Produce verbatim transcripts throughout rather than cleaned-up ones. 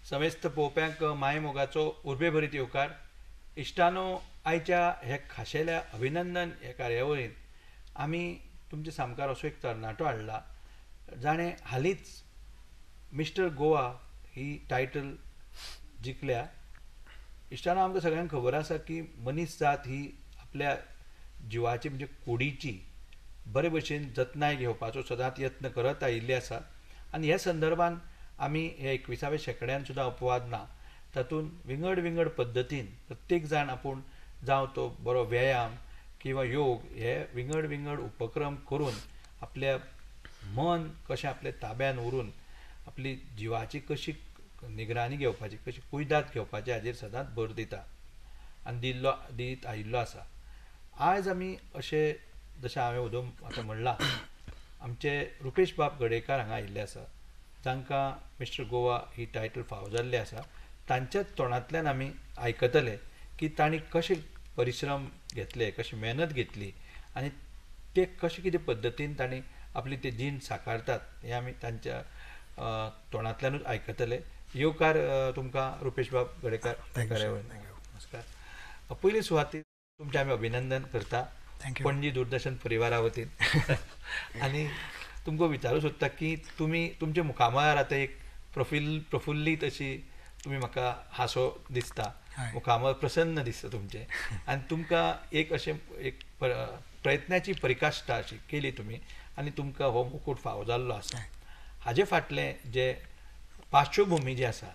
समेस्त पळोवप्यांक माय मोगाचो उर्बे भरीत येवकार. इश्टानो, आयच्या हे खाशेल्या अभिनंदन हे कार्यावळींत आमी तुमच्या सामकार असो एक तरणाटो हाडला जाणें हालींच मिस्टर गोवा ही टायटल जिखल्या. इश्टानो, आमकां सगळ्यांक खबर आसा की मनीस जात ही आपल्या जिवाची म्हणजे कुडीची बरे भशेन जतनाय घेवपाचो सदांच यत्न करत आयिल्ली आसा. आनी ह्या संदर्भान आमी हे एकविसाव्या शेंकड्यान सुद्दां अपवाद ना, तातूंत विंगड विंगड पद्दतीन प्रत्येक जाण आपूण जावं तो बरो व्यायाम किंवा योग हे विंगड विंगड उपक्रम करून आपल्या मन कशें आपल्या ताब्यान उरून आपली जिवाची कशी निगराणी घेवपाची, कशी कुयदाद घेवपाची हाजेर सदांच भर दिता आनी दिल्लो दीत आयिल्लो आसा. आयज आमी अशें जशें हांवें उदोम आतां म्हणलां, आमचे रुपेश बाब गडेकार हांगा आयिल्ले आसा, जांकां मिस्टर गोवा ही टायटल फावो जाल्ली आसा. तांच्याच तोंडांतल्यान आमी आयकतले की तांणी कशे परिश्रम घेतले, कशी मेहनत घेतली आनी ते कशे कितें पद्दतीन तांणी आपली ते जीण साकारतात हें आमी तांच्या तोंडांतल्यानूच आयकतले. येवकार तुमकां रुपेश बाब गडेकार. नमस्कार. पयली सुवातेर तुमचें आमी अभिनंदन करता पणजी दूरदर्शन परिवारा वतीन. आनी तुमकां विचारूं सोदता की तुमी तुमच्या मुखामळार आतां एक प्रफुल्ल प्रफुल्लीत अशी तुमी म्हाका हांसो दिसता, मुखामळ प्रसन्न दिसता तुमचें. आनी तुमकां एक अशें एक प्रयत्नाची परिकाश्ठा अशी केली तुमी आनी तुमकां हो मुकूट फावो जाल्लो आसा. हाजे फाटलें जे पार्श्वभुमी जी आसा,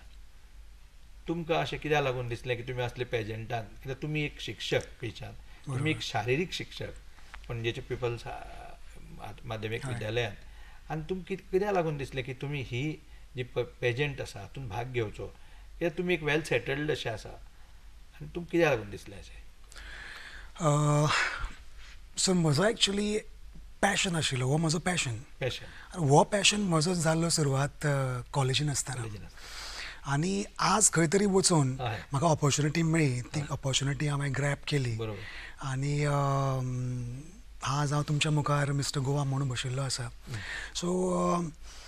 तुमकां अशें कित्याक लागून दिसलें की तुमी असले पेजंटान, कित्याक तुमी एक शिक्षक पेशान, तुमी एक शारिरीक शिक्षक पणजेचे पिपल्स माध्यमीक विद्यालयांत, आनी तुमकां कित्याक लागून दिसलें की तुमी ही जी पेजंट आसा हातूंत भाग घेवचो, कित्याक तुमी एक वेल सेटल्ड अशें आसा, आनी तुमकां कित्याक लागून दिसलें अशें? सो म्हजो एक्चुली पॅशन आशिल्लो, हो म्हजो पॅशन. पॅशन हो पॅशन म्हजो जाल्लो सुरवात कॉलेजीन आसतना. आनी आज खंय तरी वचून म्हाका ऑपॉर्च्युनिटी मेळ्ळी, ती ऑपॉर्च्युनिटी हांवें ग्रॅब केली आनी आज हांव तुमच्या मुखार मिस्टर गोवा म्हणून बशिल्लो आसा. सो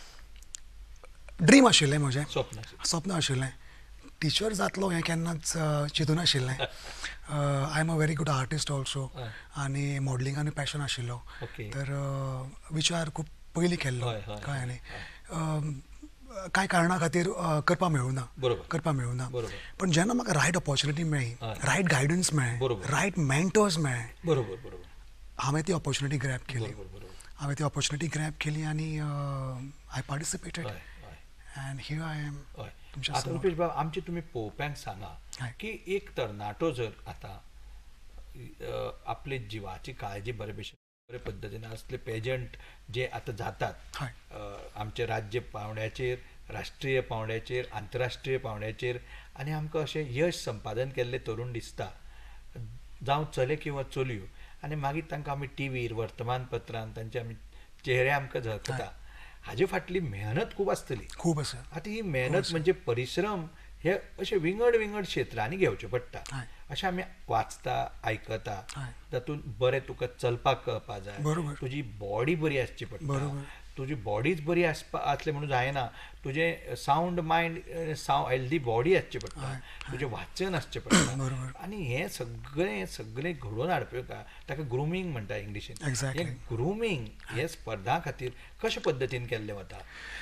ड्रीम आशिल्लें म्हजें, स्वप्न आशिल्लें. टिचर जातलो हें केन्नाच चिंतून नाशिल्लें. I am a very good artist also आनी मॉडलिंगान पॅशन आशिल्लो, तर विचार खूब पयलीं केल्लो कळ्ळें न्ही. कांय कारणां खातीर करपा मेळूं ना करपा मेळूं ना पण जेन्ना म्हाका रायट ऑपॉर्च्युनिटी मेळ्ळी, रायट गायडन्स मेळ्ळें, रायट मेंटर्स मेळ्ळे, हांवें ती ऑपॉर्च्युनिटी ग्रॅब केली. हांवें ती ऑपॉर्च्युनिटी ग्रॅब केली आनी I participated and here I am. आतां रुपेश बाब, आमचे तुमी पळोवप्यांक सांगा की एक तरणाटो जर आतां आपले जिवाची काळजी बरे भशेन बरे पद्दतीन असले पेजंट जे आतां जातात आमचे राज्य पावंड्याचेर, राष्ट्रीय पावंड्याचेर, आंतरराष्ट्रीय पावंड्याचेर, आनी आमकां अशें यश संपादन केल्ले तरूण दिसता, जावं चले किंवा चलयो, आनी मागीर तांकां आमी टिवीर, वर्तमानपत्रांत तांचे आमी चेहरे आमकां झळकता. हाजे फाटली मेहनत खूब आसतली. खूब आसा. आतां ही मेहनत म्हणजे परिश्रम हे अशे विंगड विंगड क्षेत्रांनी घेवचे पडटा. अशें आमी वाचता, आयकता, तातूंत बरें तुका चलपाक कळपा जाय, तुजी बॉडी बरी आसची पडटा, तुजी बॉडीच बरी आसपा आसली म्हणून जायना, तुजें सावंड मायंड, साव हेल्दी बॉडी आसची पडटा, तुजें वाचन आसचें पडटा, आनी हें सगळें सगळें घडोवन हाडपा ताका ग्रुमींग म्हणटा इंग्लिशीन. हें ग्रुमींग हे स्पर्धा खातीर कशे पद्दतीन केल्लें वता?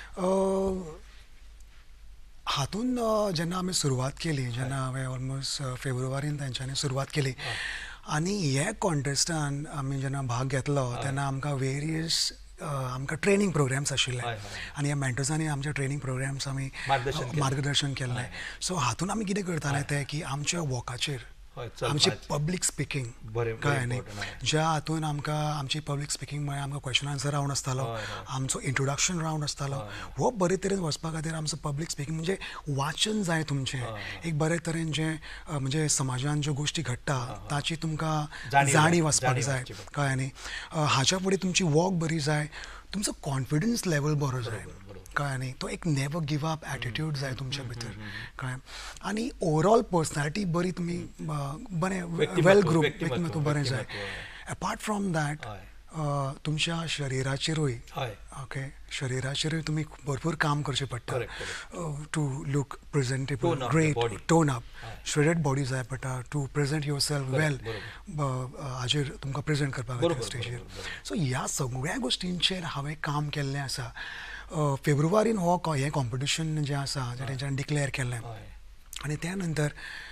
हातून जेन्ना आमी सुरवात केली, जेन्ना हांवें ऑलमोस्ट फेब्रुवारीन तांच्यांनी सुरवात केली आनी हे कॉन्टेस्टान आमी जेन्ना भाग घेतलो तेन्ना आमकां वेरियस आमकां ट्रेनींग प्रोग्राम्स आशिल्ले आनी ह्या मेंटर्सांनी आमचे ट्रेनींग प्रोग्राम्स आमी मार्गदर्शन केल्लें. सो हातून आमी कितें करताले ते की आमच्या वॉकाचेर आमची पब्लीक स्पिकींग कळ्ळें न्ही, ज्या हातून आमकां आमची पब्लीक स्पिकींग म्हळ्यार आमकां क्वेश्चन आन्सर रावंड आसतालो, आमचो इंट्रोडक्शन रावंड आसतालो. हो बरे तरेन वचपा खातीर आमचो पब्लीक स्पिकींग म्हणजे वाचन जाय तुमचें, एक बरे तरेन जें म्हणजे समाजान ज्यो गोश्टी घडटा ताची तुमकां जाणीव आसपाक जाय कळ्ळें न्ही. हाच्या फुडें तुमची वॉक बरी जाय, तुमचो कॉन्फिडन्स लेवल बरो जाय कळ्ळें न्ही. तो एक नेवर गिव अप एटिट्यूड जाय तुमच्या भितर कळ्ळें. आनी ओवरऑल पर्सनॅलिटी बरी तुमी बरें वेल ग्रूप व्यक्तिमत्व बरें जाय. अपार्ट फ्रॉम दॅट अ, तुमच्या शरिराचेरूय हय ओके शरिराचेरूय तुमी भरपूर काम करचें पडटा Correct, correct. To look presentable Tone up the great body. Tone up हय. श्रेडेड बॉडी जाय पडटा to present yourself well बरोबर. हाजेर तुमकां प्रेझेंट करपाक बरोबर, जाय स्टेजीर बरोबर, बरोबर. सो ह्या सगळ्या गोश्टींचेर हांवें काम केल्लें आसा अ, फेब्रुवारीन हो को- हें कॉम्पिटिशन जें आसा जें तेंच्यांनी डिक्लेअर केल्लें हय आनी त्या नंतर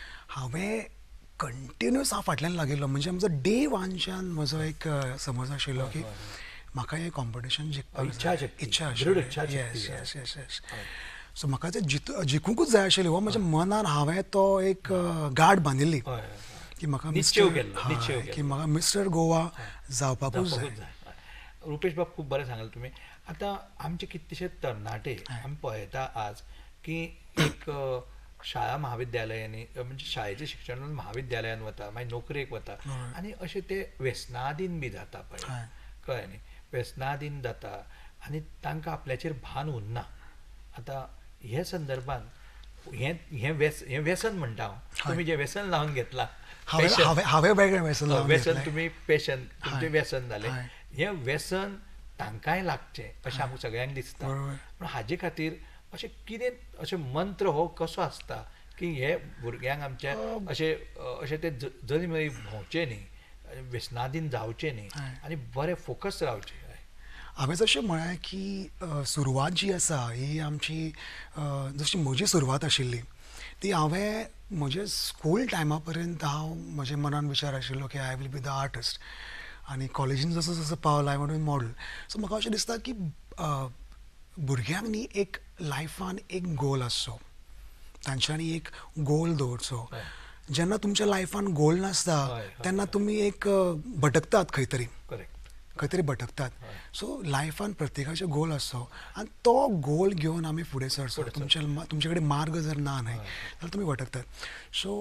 हांवें कंटिन्यूस हांव फाटल्यान लागिल्लो म्हणजे म्हजो डे वानच्यान म्हजो एक अ, समज आशिल्लो की म्हाका हें कॉम्पिटिशन जिखपाक इच्छा जाय. शक्ती, इच्छा दृढ इच्छा शक्ती येस जाय. येस येस येस हय. सो म्हाका तें जित जिखूंकूच जाय आशिल्लें हो म्हज्या मनान हांवें तो एक अ, गाठ बांदिल्ली हय हय की म्हाका निश्चय मिस्टर केल्लो, निश्चय हय, केल्लो. की म्हाका मिस्टर गोवा जावपाकूच जावपाकूच जाय जाय. रुपेश बाब खूब बरें सांगलें तुमी. आतां आमचे कितलेशे तरणाटे आमी पळयता आज की एक अ, शाळा महाविद्यालयांनी अ, म्हणजे शाळेचें शिक्षण महाविद्यालयान वता मागीर नोकरेक वता आनी अशे ते व्यसनाधीन बी जाता पळय हय. कळ्ळें न्ही व्यसनाधीन जाता आनी तांकां आपल्याचेर भान उरना. आतां हे संदर्भान हें हें व्यस हें व्यसन म्हणटा हांव तुमी जें व्यसन लावन घेतलां हांवें passion. हांवें हांवें वेगळें व्यसन हय, लावन व्यसन घेतलें. तुमी पेशन तुमचें हय. व्यसन जालें हय. हें व्यसन तांकांय लागचें अशें आमकां सगळ्यांक दिसता बरोबर. पूण हाजे खातीर अशें कितें अशें मंत्र हो कसो आसता की हे भुरग्यांक आमच्या अशें अ, अशें ते ज- जरी मरी भोंवचे न्ही व्यसनाधीन जावचे न्ही हय. आनी बरे फोकस रावचे हय. हांवें जशें म्हळें की अ, सुरवात जी आसा ही आमची अ, जशी म्हजी सुरवात आशिल्ली ती हांवें म्हजे स्कूल टायमा पर्यंत हांव म्हज्या मनान विचार आशिल्लो की I will be the artist आनी कॉलेजीन जसो जसो पावलो I want be model so म्हाका अशें दिसता की अ, भुरग्यांक न्ही एक लायफान एक गोल आसचो तांच्यांनी एक गोल दवरचो हय. जेन्ना तुमच्या लायफान गोल नासता हय, हय, तेन्ना तुमी एक अ, भटकतात खंय तरी करेक्ट खंय तरी भटकतात सो लायफान प्रत्येकाचे गोल आसचो आनी तो गोल घेवन आमी फुडें सरचो तुमच्या तुमचे कडेन मार्ग जर ना न्हय जाल्यार तुमी भटकतात सो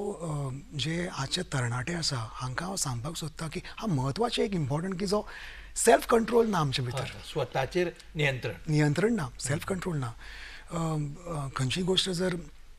जे आजचे तरणाटे आसा हांकां हांव सांगपाक सोदतां की हा म्हत्वाचें एक इम्पॉर्टंट की जो सेल्फ कंट्रोल ना आमचे भितर स्वताचेर नियंत्रण नियंत्रण ना सेल्फ कंट्रोल ना अम, अ, खंयची गोश्ट जर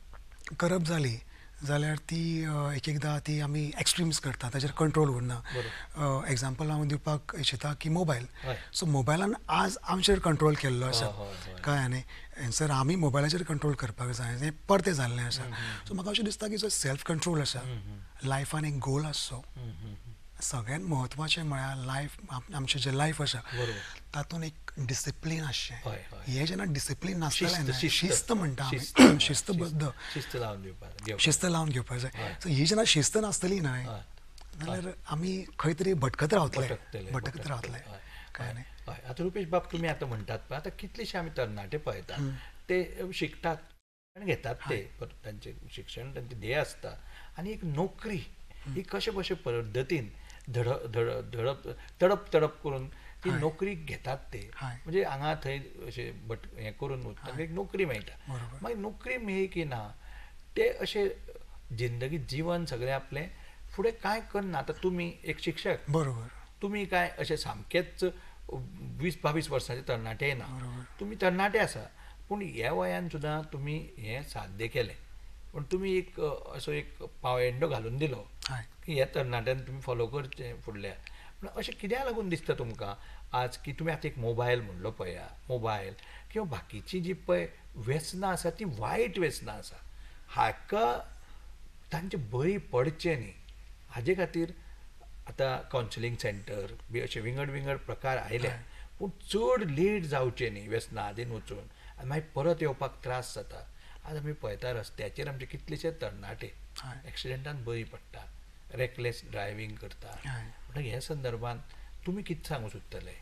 करप जाली जाल्यार ती अ, एक एकदां ती आमी एक्स्ट्रीम्स करता ताचेर कंट्रोल उरना एग्जाम्पल हांव दिवपाक इच्छिता की मोबायल हय. सो मोबायलान आज आमचेर कंट्रोल केल्लो आसा हय, हय, हय. कळ्ळें न्ही सर आमी मोबायलाचेर कंट्रोल करपाक जाय हें परतें जाल्लें आसा सो म्हाका अशें दिसता की जो सेल्फ कंट्रोल आसा लायफान एक गोल आसचो सगळ्यांत म्हत्वाचें म्हळ्यार लायफ आमचें जें लायफ आसा बरोबर. तातूंत एक डिसिप्लीन आसचें हय, हय. हें जेन्ना डिसिप्लीन शिस्त नासतलें न्हय, शिस्त शिस्त म्हणटा शिस्त, आमी हय, शिस्तबद्ध शिस्त लावन दिवपाक घेवपाक. शिस्त लावन घेवपाक जाय हय. सो ही जेन्ना शिस्त नासतली न्हय हय. जाल्यार आमी खंय तरी भटकत रावतले भटकतले, भटकत भटकतले. रावतले हय, कळ्ळें हय, न्ही हय. आतां रुपेश बाब तुमी आतां म्हणटात पळय आतां कितलेशे आमी तरणाटे पळयता ते शिकतात शिक्षण घेतात ते परत तांचे शिक्षण तांचे ध्येय आसता आनी एक नोकरी ही कशे कशे पद्दतीन धड धड धडप तडप तडप करून ती हय. नोकरी घेतात ते हय. म्हणजे हांगा थंय अशे भट हें करून तांकां एक नोकरी मेळटा बरोबर. मागीर नोकरी मेळ्ळी की ना ते अशे जिंदगी जीवन सगळें आपलें फुडें कांय करना आतां तुमी एक शिक्षक बरोबर तुमी काय अशे सामकेच वीस बावीस वर्सांचे तरणाटे ना तुमी तरणाटे आसा पूण ह्या वयान सुद्दां तुमी हें साध्य केलें पूण तुमी एक अ, असो एक पावयंडो घालून दिलो हय की ह्या तरणाट्यान तुमी फॉलो करचें फुडल्या पूण अशें कित्याक लागून दिसता तुमकां आज की तुमी आतां एक मोबायल म्हणलो पळया मोबायल किंवा बाकीचीं जीं पळय व्यसनां आसा तीं वायट व्यसनां आसा हाका तांचे बळी पडचे न्ही हाजे खातीर आतां कावन्सिलींग सेंटर बी अशे विंगड विंगड प्रकार आयल्या पूण चड लेट जावचे न्ही व्यसना आदीन वचून आनी मागीर परत येवपाक त्रास जाता आज आमी पळयता रस्त्याचेर आमचे कितलेशे तरणाटे हय. एक्सिडेंटान बळी पडटा रेकलेस ड्रायवींग करता हय. म्हणटकीर हे संदर्भान तुमी कितें सांगूं सोदतले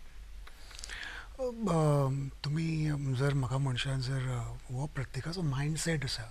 अ, तुमी जर म्हाका म्हणशात जर अ, हो प्रत्येकाचो मायंडसेट आसा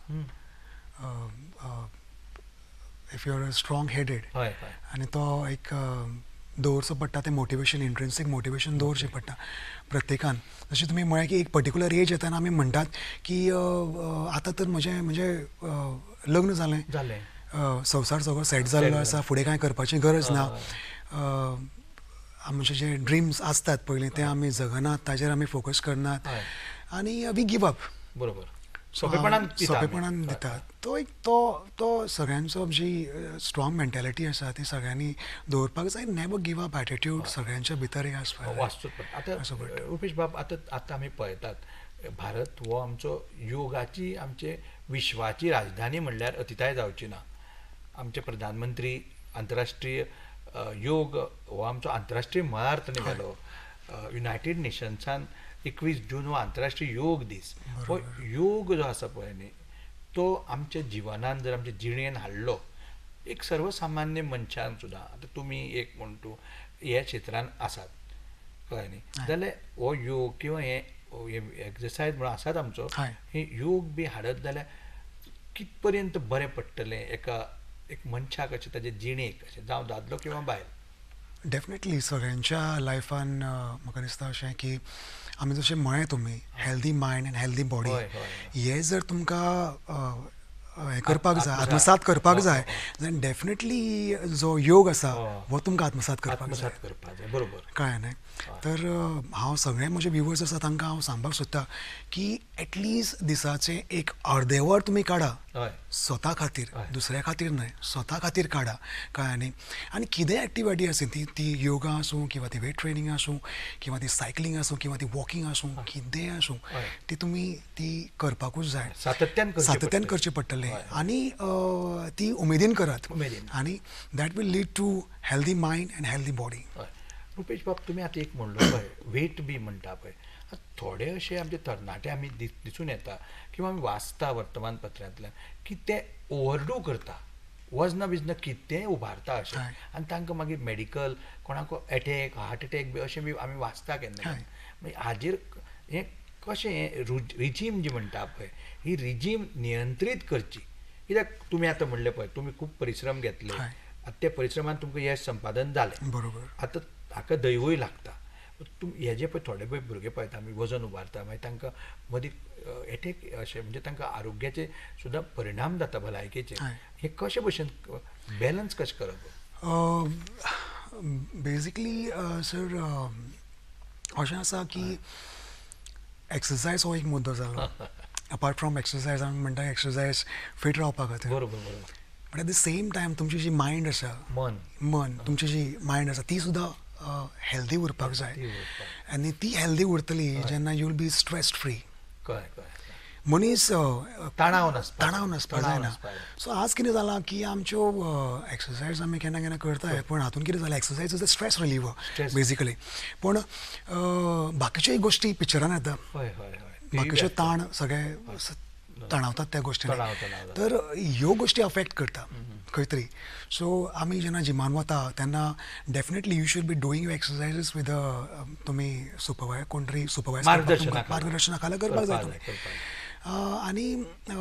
if you are a strong headed हय हय आनी तो एक अ, दवरचो पडटा तें मोटिवेशन इंट्रिन्सीक मोटिवेशन दवरचें पडटा प्रत्येकान जशें तुमी म्हळें की एक पर्टिक्युलर एज येताना आमी म्हणटात की अ, अ, आतां तर म्हजें म्हणजे अ, लग्न जालें जालें अ, संवसार सगळो सेट जाल्लो आसा फुडें कांय करपाची गरज ना अ, आमचे जे ड्रिम्स आसतात पयलीं ते आमी जगनात ताजेर आमी फोकस करनात हय आनी वी गिव अप बरोबर सोंपेपणान दिता आमी. सोंपेपणान दिता तो एक तो तो सगळ्यांचो जी स्ट्रॉंग मेंटॅलिटी आसा ती सगळ्यांनी दवरपाक जाय. नेवर गिव अप एटिट्यूड सगळ्यांच्या भितर एक आसपाक जाय. वाचतूच पडटा. आतां रुपेश बाब आतां आतां आमी पळयतात भारत हो आमचो योगाची आमचे विश्वाची राजधानी म्हणल्यार अतिताय जावची ना. आमचे प्रधानमंत्री आंतरराष्ट्रीय अ, योग हो आमचो आंतरराष्ट्रीय मळार ताणें गेलो. युनायटेड नेशन्सान एकवीस जून हो आंतरराष्ट्रीय योग दीस. हो योग जो आसा पळय न्ही तो आमच्या जिवनान जर आमच्या जिणेन हाडलो एक सर्वसामान्य मनशान सुद्दां आतां तुमी एक म्हण तूं ह्या क्षेत्रान आसात कळ्ळें न्ही जाल्यार हो योग किंवा हे एक्सरसायज म्हणून आसात आमचो हय. हे योग बी हाडत जाल्यार कित पर्यंत बरें पडटलें एका एक मनशाक अशें ताजे जिणेक अशें जावं दादलो किंवा बायल. डेफिनेटली सगळ्यांच्या लायफान म्हाका दिसता अशें की आमी जशें म्हळें तुमी healthy mind and healthy body हय, हय, हे जर तुमकां हें करपाक जाय आत्मसात. आत्मसात करपाक हो, जाय हो, हो. जाल्यार डेफिनेटली जो योग आसा हो. हो तुमकां आत्मसात करपाक जाय. आत्मसात करपाक जाय बरोबर. कळ्ळें न्ही. तर अ, हांव सगळे म्हजे व्ह्युवर्स आसा तांकां हांव सांगपाक सोदतां की एटलिस्ट दिसाचें एक अर्दें वर तुमी काडा हय स्वता खातीर, हय. दुसऱ्या खातीर न्हय स्वता खातीर काडा. कळ्ळें न्ही. आनी कितेंय एक्टिविटी आसूं ती ती योगा आसूं किंवा ती वेट ट्रेनींग आसूं किंवा ती सायकलींग आसूं किंवा ती वॉकिंग आसूं कितेंय आसूं हय. ती तुमी ती करपाकूच जाय. सातत्यान करचें सातत्यान पडटलें. करचें पडटलें हय. आनी अ, ती उमेदीन करात उमेदीन. आनी that will lead to healthy mind and healthy body. हय रुपेश बाब तुमी आतां एक म्हणलो पळय वेट बी म्हणटा पळय थोडे अशे आमचे तरणाटे आमी दि दिसून येता किंवा आमी वाचता वर्तमानपत्रांतल्यान की ते ओवरडू करता वजनां बिजनां कितेंय उबारता अशें हय. आनी तांकां मागीर मेडिकल कोणाक एटॅक हार्ट एटॅक बी अशें बी आमी वाचता केन्ना हय. केन्ना. मागीर हाजेर हें कशें हें रिजीम जी म्हणटा पळय ही रिजीम नियंत्रीत करची. कित्याक तुमी आतां म्हणलें पळय तुमी खूब परिश्रम घेतले हय. आतां त्या परिश्रमान तुमकां यश संपादन जालें. बरोबर. आतां हाका दैवूय लागता. तुम हेजे पळय थोडे पळय भुरगे पळयता आमी वजन उबारता मागीर तांकां मदीं एटॅक अशें म्हणजे तांकां आरोग्याचे सुद्दां परिणाम जाता भलायकेचे. हय. हे कशे भशेन बॅलन्स कशें करप. बेजिकली सर अशें आसा की एक्सरसायज हो एक मुद्दो जालो. अपार्ट फ्रॉम एक्सरसायज आमी म्हणटा एक्सरसायज फीट रावपा खातीर. बरोबर बरोबर. But at the same time तुमची जी मायंड आसा मन मन तुमची जी मायंड आसा ती सुद्दां हेल्दी उरपाक जाय. ती उरपाक. आनी ती हेल्दी उरतली जेन्ना you will be stress free. कळ्ळें कळ्ळें. मनीस अ, तणाव नासता. तणाव नासपा तणाव जायना. नासपा जाय. सो आज कितें जालां की आमच्यो एक्सरसायज आमी केन्ना केन्ना करताय पूण हातून कितें जालें exercise is a stress reliever Stress. Basically. पूण अ, बाकीच्योय गोश्टी पिक्चरान येता. हय हय हय. बाकीचे ताण सगळे स- तणावतात त्या गोश्टींनी. तणाव तणाव तर ह्यो गोश्टी अफेक्ट करता खंय तरी. सो आमी जेन्ना जिमान वता तेन्ना definitely you should be doing your exercises with तुमी सुपरवायज कोण तरी सुपरवायज मार्गदर्शना खाला. मार्गदर्शना खाला करपाक जाय करपाक तुमी. जाय, करपाक जाय. अ, आनी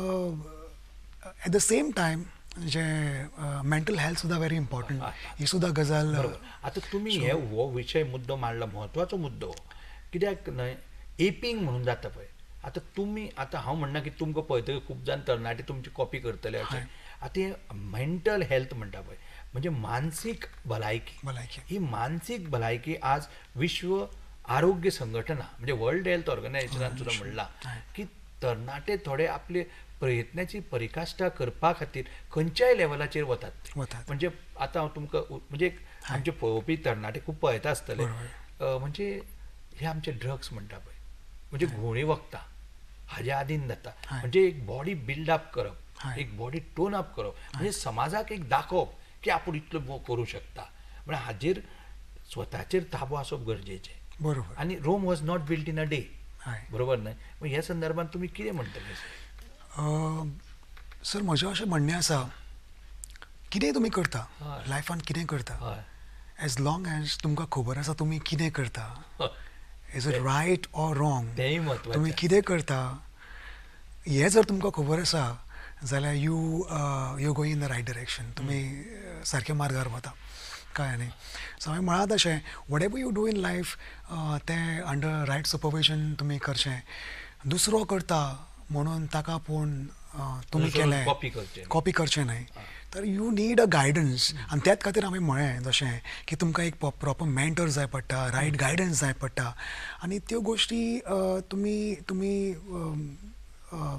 एट द सेम टायम जे मेंटल हेल्थ सुद्दां व्हेरी इम्पॉर्टंट. हय. ही सुद्दां गजाल बरोबर. आतां तुमी हे हो विशय मुद्दो मांडला म्हत्वाचो मुद्दो. कित्याक न्हय एपींग म्हणून जाता पळय आतां तुमी आतां हांव म्हणना की तुमकां पळयतकीर खूब जाण तरणाटे तुमची कॉपी करतले अशें. आतां हे मेंटल हेल्थ म्हणटा पळय म्हणजे मानसीक भलायकी. भलायकी. ही मानसीक भलायकी आज विश्व आरोग्य संघटना म्हणजे वर्ल्ड हेल्थ ऑर्गनायझेशनान सुद्दां म्हणलां की तरणाटे थोडे आपले प्रयत्नाची परिकाष्ठा करपा खातीर खंयच्याय लेवलाचेर वतात ते. वतात. म्हणजे आतां हांव तुमकां उ- म्हणजे आमचे पळोवपी तरणाटे खूब पळयता आसतले बरोबर. अ, म्हणजे हे आमचे ड्रग्स म्हणटा पळय म्हणजे घुवळी वखदां हाजे आधीन जाता. हय. म्हणजे एक बॉडी बिल्ड अप करप हय. एक बॉडी टोन अप करप म्हणजे समाजाक एक दाखोवप की आपूण इतलो बो- करूं शकता. म्हणजे हाजेर स्वताचेर ताबो आसप गरजेचें. बरोबर. आनी Rome was not built in a day. हय. बरोबर न्हय. मग ह्या संदर्भात तुमी कितें म्हणटले अ, सर म्हजें अशें म्हणणें आसा कितेंय तुमी करता हय. लायफान कितें करता हय एज लॉंग एज तुमकां खबर आसा तुमी कितें करता हय. Is it right or wrong तेंय म्हत्वाचें. तुमी कितें करता हें जर तुमकां खबर आसा जाल्यार you you going in the right direction. तुमी अ, सारक्या मार्गार वता. कळ्ळें न्ही. सो हांवें म्हळात अशें whatever you do in life तें अंडर रायट सुपरविजन तुमी करचें. दुसरो करता म्हणून ताका पूण अ, तुमी अनुसरून केलें copy करचें न्ही. कॉपी करचें न्हय. तर यू नीड अ गायडन्स आनी त्याच खातीर हांवें म्हळें जशें की तुमकां एक प्रॉपर मेंटर जाय पडटा रायट गायडन्स जाय पडटा. आनी त्यो गोश्टी अ, तुमी तुमी अम, अ,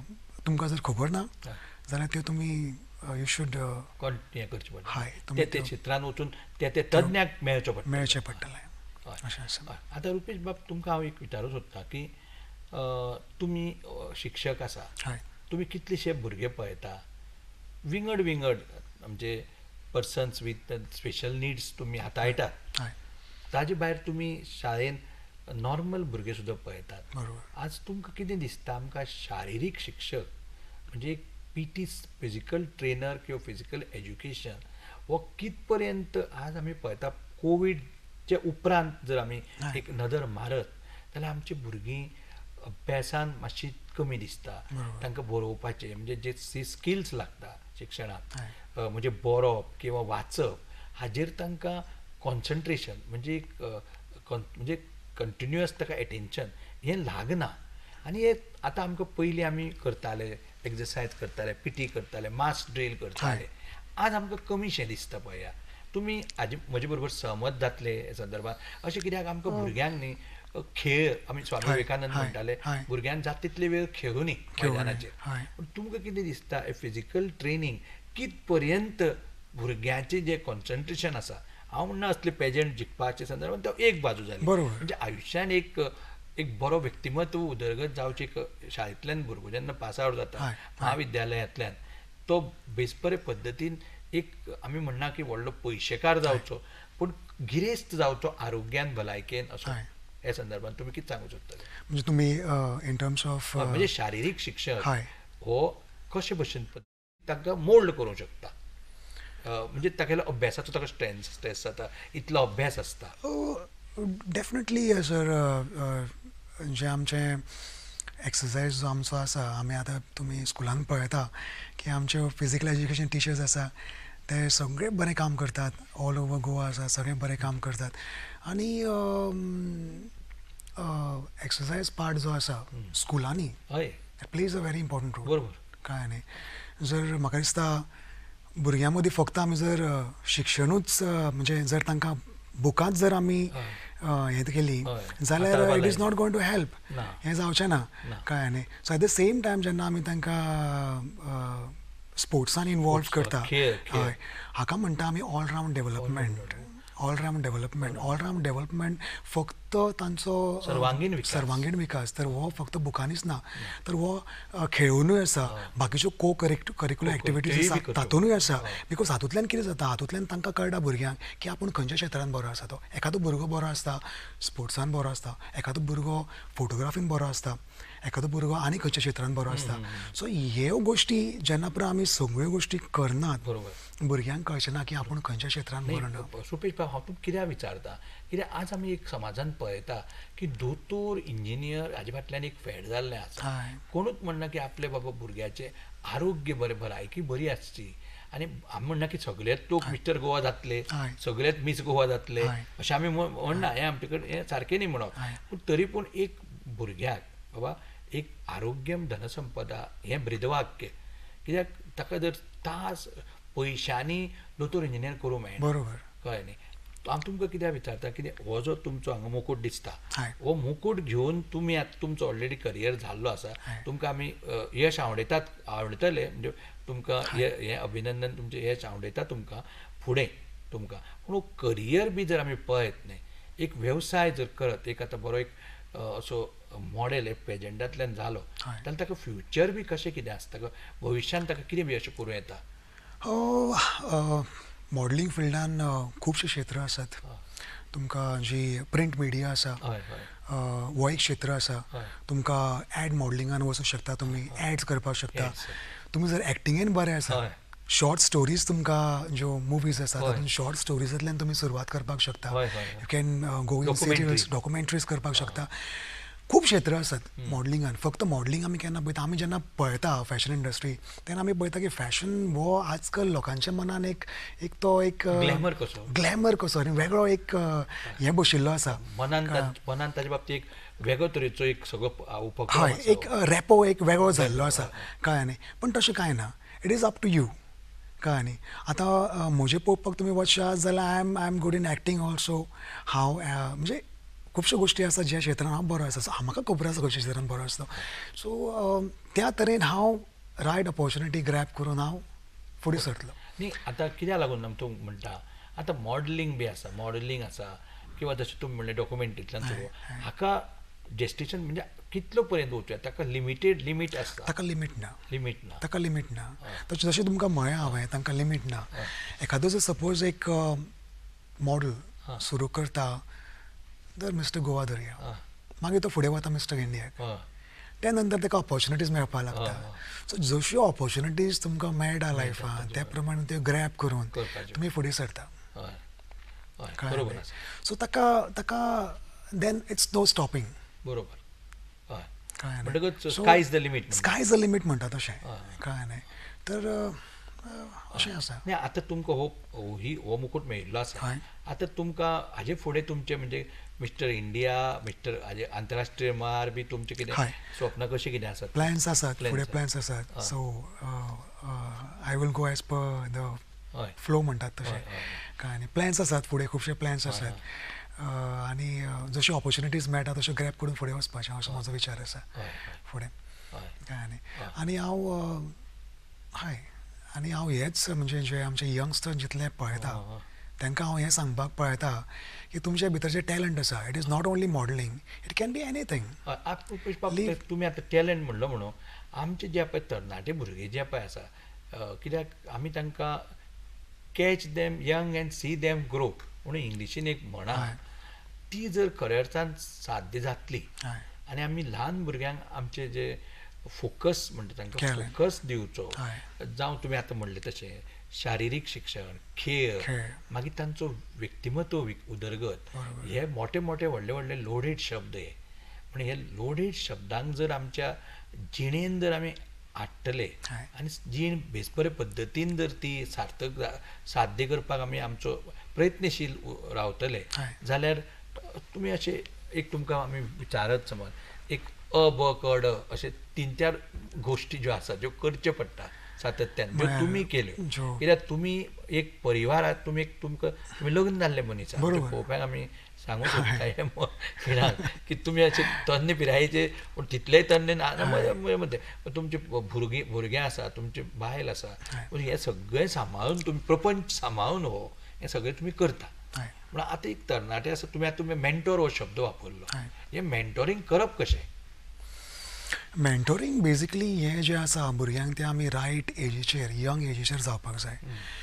तुमकां जर खबर ना हय. जाल्यार त्यो तुमी यू शूड कोण हें करचें पडटा हय, ते तुमी ते त्यो क्षेत्रांत वचून ते ते तज्ञाक मेळचो पडटा मेळचें पडटलें हय. अशें आसा हय. आतां रुपेश बाब तुमकां हांव एक विचारूंक सोदतां की अ, तुमी अ, शिक्षक आसा हय तुमी कितलेशे भुरगे पळयता विंगड विंगड म्हणजे पर्सन्स वीथ स्पेशल निड्स तुमी हाताळटात हय ताजे भायर तुमी शाळेन नॉर्मल भुरगे सुद्दां पळयतात बरोबर आज तुमकां कितें दिसता आमकां शारिरीक शिक्षक म्हणजे एक पी टी फिजिकल ट्रेनर किंवा फिजिकल एज्युकेशन हो कित पर्यंत आज आमी पळयता कोविडचे उपरांत जर आमी हय. एक नदर मारत जाल्यार आमची भुरगीं अभ्यासान मातशी कमी दिसता बरोबर. तांकां बरोवपाचें म्हणजे जे स्किल्स लागता शिक्षणांत हय. अ, म्हणजे बरोवप किंवा वाचप हाजेर तांकां कॉन्सन्ट्रेशन म्हणजे एक अ, कॉन म्हणजे कंटिन्युअस ताका एटेन्शन हें लागना आनी हे आतां आमकां पयलीं आमी करताले एक्सरसायज करताले पी टी करताले मास ड्रील करताले आज आमकां कमीशें दिसता पळया तुमी हाजे म्हजे बरोबर सहमत जातले हे संदर्भात अशें कित्याक आमकां भुरग्यांक न्ही अ, खेळ आमी स्वामी हय, विवेकानंद हय, म्हणटाले हय. भुरग्यांक जाता तितले वेळ खेळुनी खेळुनी, मैदानाचेर हय. पूण तुमकां कितें दिसता हे फिजिकल ट्रेनींग कित पर्यंत भुरग्याचें जें कॉन्सन्ट्रेशन आसा हांव म्हणना असले पेजंट जिखपाचे संदर्भात तो एक बाजू जाली बरोबर. म्हणजे आयुश्यान एक एक बरो व्यक्तिमत्व उदरगत जावचे एक शाळेंतल्यान भुरगो जेन्ना पास आवट जाता हय, हय. महाविद्यालयांतल्यान तो बेसबरे पद्दतीन एक आमी म्हणना की व्हडलो पयशेकार जावचो पूण गिरेस्त जावचो आरोग्यान भलायकेन असो हय. ह्या संदर्भात तुमी कितें सांगूक सोदतले म्हणजे तुमी इन टर्म्स ऑफ म्हणजे शारिरीक शिक्षण हय. हो कशे भशेन तांकां मोल्ड करूंक शकता अ, म्हणजे तागेलो अभ्यासाचो ताका स्ट्रेस स्ट्रेस जाता इतलो अभ्यास आसता डेफिनेटली सर जे आमचे एक्सरसायज जो आमचो आसा आमी आतां तुमी स्कुलान पळयता की आमचे फिजिकल एज्युकेशन टिचर्स आसा ते सगळे बरें काम करतात ऑल ओवर गोवा आसा सगळे बरें काम करतात आनी एक्सरसायज पार्ट जो आसा स्कुलांनी हय plays a very important role बरोबर काय न्ही जर म्हाका दिसता भुरग्यां मदीं फक्त आमी जर अ, शिक्षणूच अ, म्हणजे जर तांकां बुकांच जर आमी हय. अ, हें केली हय. जाल्यार हाताळपाक इट इज लायली. नॉट गोइंग टू हेल्प ना. हें जावचें ना ना. कळ्ळें न्ही so at the same time जेन्ना आमी तांकां स्पोर्ट्सान इनवॉल्व स्पोर्ट्स, करता खेळ, खेळ. हय हाका म्हणटा आमी all round development all round development all round development फक्त तांचो अ, सर्वांगीण विकास. सर्वांगीण विकास तर हो फक्त बुकांनीच ना तर हो अ, खेळुनूय आसा बाकीच्यो को करिक्युलर Co-curricular एक्टिविटीज तेय आसा बी करच्यो. तातूंतूय आसा बिकॉज हातूंतल्यान कितें जाता हातूंतल्यान तांकां कळटा भुरग्यांक की आपूण खंयच्या क्षेत्रांत बरो आसा तो एखादो भुरगो बरो आसता स्पोर्ट्सान बरो आसता एखादो भुरगो फोटोग्राफीन बरो आसता एखादो भुरगो आनी खंयच्या क्षेत्रांत बरो आसता सो ह्यो गोश्टी जेन्ना पळय आमी सगळ्यो गोश्टी करनात बरोबर भुरग्यांक कळचें ना की आपूण खंयच्या क्षेत्रांत बरो ना नाही सुपेश बाब हांव तुमकां कित्याक विचारता कित्याक आज आमी एक समाजान पळयता की दोतोर इंजिनियर हाजे फाटल्यान एक फॅड जाल्लें आसा हय कोणूच म्हणना की आपले बाबा भुरग्याचें आरोग्य बरें भलायकी बरी आसची आनी आमी म्हणना की सगळेच लोक मिस्टर गोवा जातले हय. सगळेच मिस गोवा जातले हय. अशें आमी म्हण- म्हणना हें आमचे कडेन हें सारकें न्ही म्हणप हय. पूण तरी पूण एक भुरग्याक बाबा एक आरोग्यम धनसंपदा हें ब्रीदवाक्य कित्याक ताका जर तास पयशांनी दोतोर इंजिनियर करूं मेळना बरोबर कळ्ळें न्ही हांव तुमकां कित्याक विचारता कितें हो जो तुमचो हांगा मुकूट दिसता हय. हो मुकूट घेवन तुमी आतां तुमचो ऑलरेडी करियर जाल्लो आसा हय. तुमकां आमी अ, यश आवडयतात आवडटले म्हणजे तुमकां हे हें अभिनंदन तुमचें यश आवडयता तुमकां फुडें तुमकां पूण करियर बी जर आमी पळयत न्ही एक वेवसाय जर करत एक आतां बरो एक अ, असो मॉडेल एक पेजंटांतल्यान जालो हय. जाल्यार ताका फ्युचर बी कशें कितें आसता भविश्यान ताका कितें बी अशें करूं येता मॉडलिंग फिल्डान खुबशे क्षेत्र आसात तुमकां जी प्रिंट मिडिया आसा हय हय अ, हो एक क्षेत्र आसा हय. तुमकां एड मॉडलिंगान वचूंक शकता तुमी एड्स करपाक शकता Ads. तुमी जर एक्टिंगेन बरे आसा हय. शॉर्ट स्टोरीज तुमकां ज्यो मुवीज आसा हय. तातूंत शॉर्ट स्टोरीजांतल्यान तुमी सुरवात करपाक शकता हय, हय, हय. You can go in Documentary. Serials documentaries करपाक शकता खूब क्षेत्र आसात मॉडलिंगान फक्त मॉडलिंग आमी केन्ना पळयता आमी जेन्ना पळयता फॅशन इंडस्ट्री तेन्ना आमी पळयता की फॅशन हो आजकाल लोकांच्या मनान एक एक तो एक Glamour कसो. ग्लॅमर कसो आनी वेगळो एक अ, हें बशिल्लो आसा मनान ता- मनान ताजे बाबतीत एक वेगळो तरेचो एक सगळो प- उपक्रम हय आसा एक रॅपो एक वेगळो जाल्लो आसा कळ्ळें न्ही पण तशें कांय ना it is up to you कळ्ळें न्ही आतां अ, म्हजें पळोवपाक तुमी वचशात जाल्यार I am I am good in acting also हांव अ, म्हणजे खुबश्यो गोश्टी आसा ज्या क्षेत्रांत हांव बरो आसा सो म्हाका खबर आसा खंयच्या क्षेत्रांत बरो आसता सो त्या तरेन हांव रायट ऑपॉर्च्युनिटी ग्रॅब करून हांव फुडें सरतलो. न्ही आतां कित्याक लागून आमी तूं म्हणटा आतां मॉडलिंग बी आसा मॉडलिंग आसा किंवा जशें तुमी म्हणलें डॉक्युमेंट्रींतल्यान सुरू हाका डेस्टिनेशन म्हणजे कितलो पर्यंत वचूं ताका लिमिटेड लिमीट आसता ताका लिमीट ना लिमीट ना ताका लिमीट ना. तशें जशें तुमकां म्हळें हांवें तांकां लिमीट ना. एखादो जर सपोज एक मॉडल सुरू करता तर मिस्टर गोवा धरया, मागीर तो फुडें वता मिस्टर इंडियाक, हय त्या नंतर ताका ऑपॉर्च्युनिटीज मेळपाक लागता. सो जश्यो ऑपॉर्च्युनिटीज तुमकां मेळटा लायफान त्या प्रमाणे त्यो ग्रॅब करून करपाच्यो. तुमी फुडें सरता. हय हय कळ्ळें बरोबर न्ही? आसा सो ताका ताका देन इट्स नो स्टॉपिंग. बरोबर हय कळ्ळें म्हणटकच न्ही? Sky is the limit sky is the limit म्हणटा तशें. कळ्ळें न्ही? तर अ, अशें आसा. न्ही आतां तुमकां हो हो ही हो मुकूट मेळिल्लो आसा हय. आतां तुमकां हाजे फुडें तुमचें म्हणजे मिस्टर इंडिया मिस्टर हाजे आंतरराष्ट्रीय मार बी तुमचें कितें हय. स्वप्न कशीं कितें आसात प्लॅन्स आसात, Plans फुडें आसात. प्लॅन्स आसात. So I will go as per the हय फ्लो म्हणटात तशें. हय, हय. कळ्ळें न्ही? प्लॅन्स आसात फुडें खुबशे प्लॅन्स आसात. अ, आनी अ, जश्यो ऑपॉर्च्युनिटीज मेळटा तश्यो ग्रॅब करून फुडें वचपाचें असो म्हजो विचार आसा हय हय फुडें. हय कळ्ळें न्ही? आनी हांव अ, हय आनी हांव हेच म्हणजे जे आमचे यंगस्टर जितले पळयता तांकां हांव हें सांगपाक पळयता की तुमचे भितर जें टॅलंट आसा it is not only modelling, it can be anything. हय आतां पुष्पा तुमी आतां टॅलंट म्हणलो म्हणून आमचे जे पळय तरणाटे भुरगे जे पळय आसा अ, कित्याक आमी तांकां catch them young and see them grow म्हणून इंग्लिशीन एक म्हण आसा. ती जर खऱ्या अर्थान साध्य जातली हय आनी आमी ल्हान भुरग्यांक आमचे जे फोकस म्हणटा तांकां केलें. फोकस दिवचो हय. जावं तुमी आतां म्हणलें तशें शारिरीक शिक्षण खेळ खेळ. मागीर तांचो व्यक्तिमत्व विक- उदरगत हे मोठे मोठे व्हडले व्हडले लोडेड शब्द हे पूण हे लोडेड शब्दांक जर आमच्या जिणेन जर आमी हाडटले हय. आनी जीण बेस बरे पद्दतीन जर ती सार्थक जा- साध्य करपाक आमी आमचो प्रयत्नशील उ- रावतले हय. जाल्यार तुमी अशें एक तुमकां आमी विचारत समज एक अ ब क ड अशे तीन चार गोश्टी ज्यो आसा ज्यो करच्यो पडटा सातत्यान ज्यो म्हळ्यार तुमी केल्यो ज्यो- कित्याक तुमी एक परिवारात तुमी एक तुमकां तुमी लग्न जाल्ले मनीस आहात. बरोबर. पळोवपाक आमी सांगूं सोदता हे म- खिणाक की तुमी अशे तन्ने पिरायेचे पूण तितलेय तन्ने ना ना मध्ये- मध्ये मध्ये. पण तुमचे भुरगीं भुरगें आसा तुमचे बायल आसा पूण हें सगळें सांबाळून तुमी प्रपंच सांबाळून हो हें सगळें तुमी करता. हय म्हण आतां एक तरणाटे आसा तुमी आतां तुमी मेंटोर हो शब्द वापरलो हय. हें मेंटोरींग करप कशें मेंटोरींग बेजिकली हें जें आसा भुरग्यांक तें आमी रायट एजीचेर यंग एजीचेर जावपाक जाय.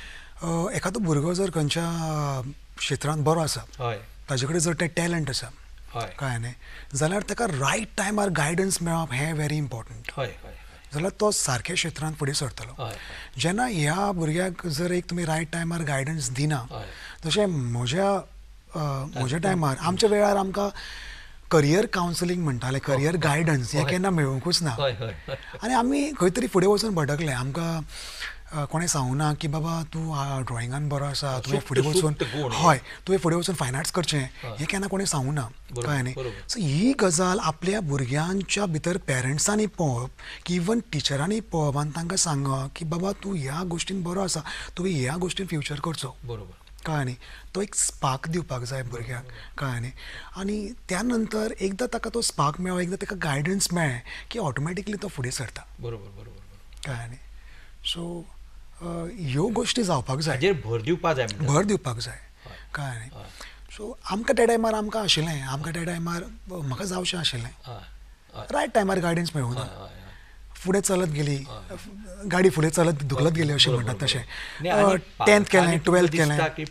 अ, एखादो भुरगो जर खंयच्या क्षेत्रांत बरो आसा हय ताजे कडेन जर तें टॅलंट आसा हय कळ्ळें न्ही, जाल्यार ताका रायट टायमार गायडन्स मेळप हें व्हेरी इम्पॉर्टंट. हय हय जाल्यार तो सारक्या क्षेत्रांत फुडें सरतलो. हय जेन्ना ह्या भुरग्याक जर एक तुमी रायट टायमार गायडन्स दिना हय जशें म्हज्या अ, म्हज्या टायमार आमच्या वेळार आमकां करियर कावन्सिलींग म्हणटाले करियर गायडन्स हें केन्ना मेळूंकूच ना. हय हय हय आनी आमी खंय तरी फुडें वचून भटकले. आमकां अ, कोणें सांगूं ना की बाबा तूं ड्रॉइंगान बरो आसा तुवें सुप्त- फुडें वचून सुप्त गुण. हय तुवें फुडें वचून फायन आर्ट्स करचें हें केन्ना कोणें सांगूं ना. बरोबर, कळ्ळें न्ही? बरोबर. सो ही गजाल आपल्या भुरग्यांच्या भितर पेरंट्सांनी पळोवप की इवन टिचरांनी पळोवप आनी तांकां सांगप की बाबा तूं ह्या गोश्टीन बरो आसा तुवें ह्या गोश्टीन फ्युचर करचो. बरोबर कळ्ळें न्ही? तो एक स्पार्क दिवपाक जाय भुरग्याक. कळ्ळें न्ही? आनी त्या नंतर एकदां ताका तो स्पार्क मेळ्ळो एकदां ताका गायडन्स मेळ्ळें की ऑटोमॅटिकली तो फुडें सरता. बरोबर बरोबर बरोबर कळ्ळें न्ही? सो अ, ह्यो गोश्टी जावपाक जाय, हाजेर भर दिवपा जाय म्हणटा भर दिवपाक जाय. कळ्ळें न्ही? सो आमकां त्या टायमार आमकां आशिल्लें आमकां त्या टायमार म्हाका जावचें आशिल्लें हय हय रायट टायमार गायडन्स मेळूं ना. हय हय फुडें चलत गेली गाडी फुडें चलत धुकलत गेली अशें बरोबर, म्हणटात तशें. न्ही, आनी टेंथ केलें पालकांनी टुवेल्थ तुमकां केलें दिसता की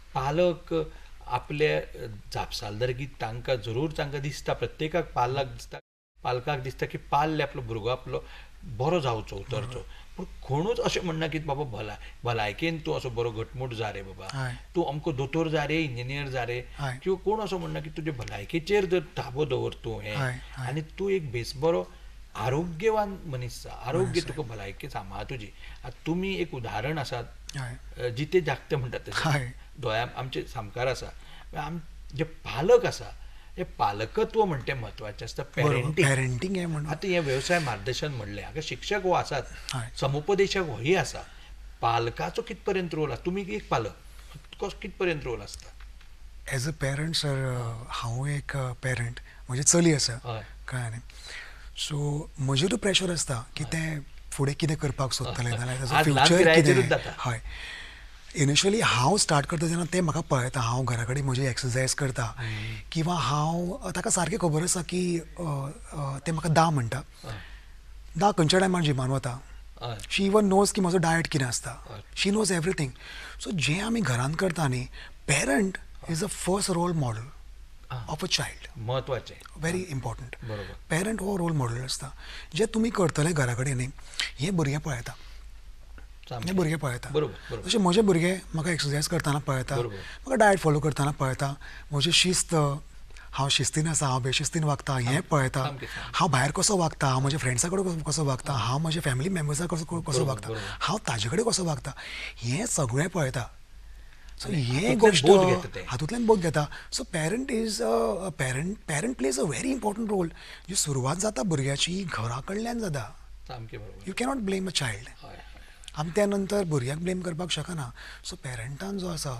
पालक आपले जापसालदारकी तांकां जरूर तांकां दिसता प्रत्येकाक पालक दिसता पालकाक दिसता की पाल्य आपलो भुरगो आपलो बरो जावचो उतरचो पूण कोणूच अशें म्हणना की बाबा भलाय भलायकेन तूं असो बरो घटमूट जा रे बाबा हय. तूं अमको दोतोर जा रे इंजिनियर जा रे हय. किंवा कोण असो म्हणना की तुजे भलायकेचेर जर ताबो दवर तूं हें हय, हय. आनी तूं एक बेस बरो आरोग्यवान मनीस जा आरोग्य तुका भलायकी सांबाळ तुजी आतां तुमी एक उदाहरण आसात हय जिते जागते म्हणटात हय. तशें दोळ्या आमचे सामकार आसा आम जे पालक आसा हे पालकत्व म्हणटे म्हत्वाचें आसता बरोबर पेरेंटींग पेरंटींग हें म्हणून आतां हे व्यवसाय मार्गदर्शन म्हणलें हाका शिक्षक हो आसात हय. समुपदेशक होय आसा पालकाचो कित पर्यंत रोल आसा तुमी एक पालक कसो कित पर्यंत रोल आसता एज अ पेरंट सर हांव एक पेरंट म्हजी चली आसा हय कळ्ळें न्ही. सो म्हजेरूय प्रेशर आसता की तें फुडें कितें करपाक सोदतले जाल्यार ताचो आज ल्हान फ्युचर पिरायेचेरूच कितें जाता. हय इनिशियली हांव स्टार्ट करता तेन्ना ते म्हाका पळयता हांव घरा कडेन म्हजी एक्सरसायज करता किंवा हांव ताका सारकें खबर आसा की अ, अ, ते म्हाका दा म्हणटा दा खंयच्या टायमार जिमान वता हय शी इवन नोज की म्हजो डायट कितें आसता हय. शी नोज एवरीथींग सो जें आमी घरांत करता न्ही parent is a first role model of a child म्हत्वाचें. व्हेरी इम्पॉर्टंट बरोबर. पेरंट हो रोल मॉडेल आसता जे तुमी करतले घरा कडेन न्ही हे भुरगे पळयता सामकें. हे भुरगे पळयता बरोबर बरोबर. जशे म्हजे भुरगे म्हाका एक्सरसायज करतना पळयता बरोबर. म्हाका डायट फॉलो करतना पळयता म्हजी शिस्त हांव शिस्तीन आसा हांव बेशिस्तीन वागता हें पळयता सामकें, सामकें. हांव भायर कसो वागता हांव म्हज्या फ्रेंड्सा कडेन कसो- कसो वागता हांव म्हज्या फॅमिली मेंबर्सा कसो कसो बरोबर, वागता बरोबर. हांव ताजे कडेन कसो वागता हें सगळें पळयता सो आनी हे हातूंतल्यान गोश्ट बोध घेता ते. हातूंतल्यान बोध घेता so parent is a parent parent plays a very important role जी सुरवात जाता भुरग्याची घरा कडल्यान जाता सामकें बरोबर. You cannot blame a child हय हय. आमी त्या नंतर भुरग्याक ब्लेम करपाक शकना सो पेरंटान जो आसा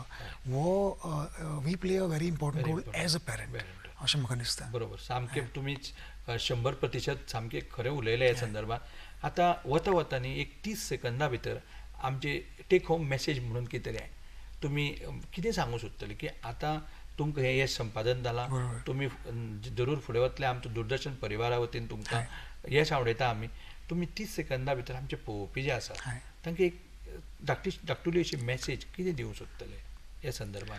वो we play a very important role as a parent अशें म्हाका दिसता बरोबर सामकें तुमीच अ, शंबर प्रतिशत सामकें खरें उलयलें ह्या संदर्भात आतां वता वता न्ही एक तीस सेकंदा भितर आमचे टेक होम मेसेज म्हणून कितें तरी तुमी अ, कितें सांगूं सोदतले की आतां तुमकां हें यश संपादन जालां बरोबर. तुमी अ, जरूर फुडें वतले आमचो दूरदर्शन परिवारा वतीन तुमकां यश आवडयता आमी तुमी तीस सेकंदा भितर आमचे पळोवपी जे आसा हय. तांकां एक धाकटी धाकटुली अशी मेसेज कितें दिवंक सोदतले ह्या संदर्भान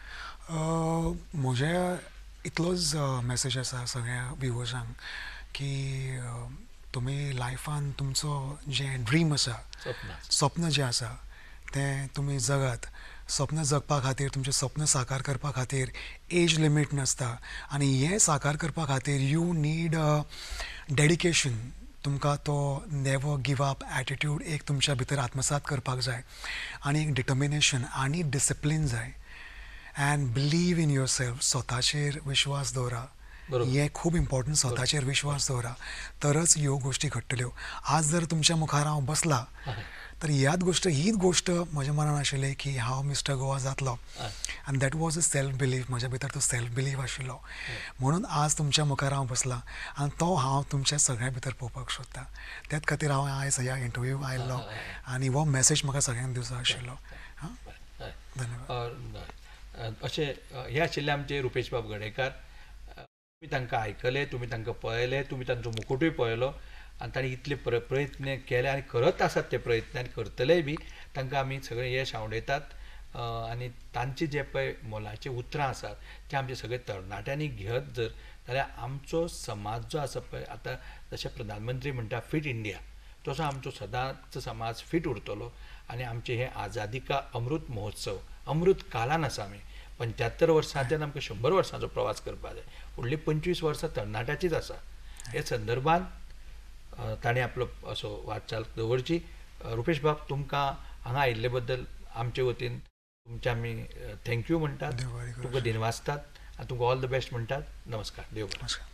अ, म्हजे इतलोच मेसेज आसा सगळ्या व्युवर्सांक की अ, तुमी लायफान तुमचो जें ड्रीम आसा स्वप्न स्वप्न जें आसा तें तुमी जगात स्वप्न जगपा खातीर तुमचें स्वप्न साकार करपा खातीर एज लिमीट नासता आनी हें साकार करपा खातीर यू नीड डेडिकेशन तुमकां तो नेवर गिव अप एटिट्यूड एक तुमच्या भितर आत्मसात करपाक जाय आनी एक डिटर्मिनेशन आनी डिसिप्लीन जाय and believe in yourself स्वताचेर विश्वास दवरा बरोबर. हें खूब इम्पॉर्टंट स्वताचेर विश्वास दवरा तरच ह्यो गोश्टी घडटल्यो आज जर तुमच्या मुखार हांव बसला तर ह्याच गोश्ट हीच गोश्ट म्हज्या मनान आशिल्ली की हांव मिस्टर गोवा जातलो आनी that was a self belief म्हज्या भितर तो सेल्फ बिलीफ आशिल्लो म्हणून आज तुमच्या मुखार हांव बसला आनी तो हांव तुमच्या सगळ्या भितर पळोवपाक सोदता त्याच खातीर हांव आयज ह्या इंटरव्यू आयिल्लो आनी हो मेसेज म्हाका सगळ्यांक दिवचो आशिल्लो हां हय. धन्यवाद अ, अशें अ, हे आशिल्ले आमचे रुपेश बाब गडेकार अ, तुमी तांकां आयकले तुमी तांकां पळयले तुमी तांचो मुकुटूय पळयलो आनी तांणी इतले प्र प्रयत्न केले आनी करत आसात ते प्रयत्न आनी करतलेय बी तांकां आमी सगळें यश आवडयतात अ, आनी तांचे जे पळय मोलाचे उतरां आसात ते आमचे सगळे तरणाट्यांनी घेत जर जाल्यार आमचो समाज जो आसा पळय आतां जशे प्रधानमंत्री म्हणटा फीट इंडिया तसो आमचो सदांच समाज फीट उरतलो आनी आमचे हे आझादी का अमृत महोत्सव अमृत कालान आसा आमी पंच्यात्तर वर्सांतल्यान आमकां शंबर वर्सांचो प्रवास करपाक जाय फुडलीं पंचवीस वर्सां तरणाट्याचीच आसा हे संदर्भान अ, ताणें आपलो असो वाटचाल दवरची अ, रुपेश बाब तुमकां हांगा आयिल्ले बद्दल आमचे वतीन तुमचे आमी थँक्यू म्हणटात देव बरें करूं. तुमकां दिनवासतात आनी तुमकां ऑल द बेस्ट म्हणटात नमस्कार देव बरें. नमस्कार